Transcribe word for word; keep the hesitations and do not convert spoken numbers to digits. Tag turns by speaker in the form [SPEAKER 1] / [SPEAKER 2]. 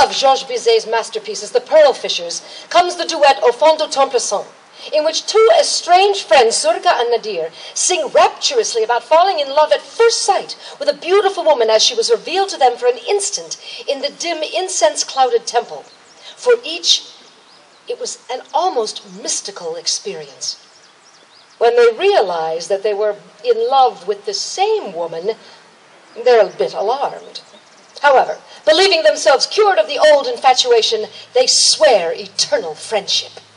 [SPEAKER 1] of Georges Bizet's masterpieces, The Pearlfishers, comes the duet Au fond du temps passant, in which two estranged friends, Surka and Nadir, sing rapturously about falling in love at first sight with a beautiful woman as she was revealed to them for an instant in the dim, incense-clouded temple. For each, it was an almost mystical experience. When they realize that they were in love with the same woman, they're a bit alarmed. However, believing themselves cured of the old infatuation, they swear eternal friendship.